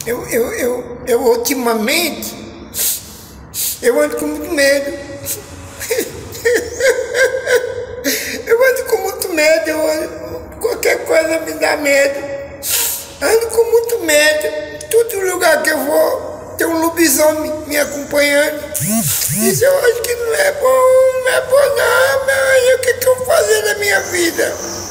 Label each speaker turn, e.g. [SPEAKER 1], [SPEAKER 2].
[SPEAKER 1] Eu ultimamente, eu ando com muito medo. Eu ando com muito medo, qualquer coisa me dá medo. Ando com muito medo. Todo lugar que eu vou, tem um lobisomem me acompanhando. Isso eu acho que não é bom, não, meu. E o que eu vou fazer da minha vida?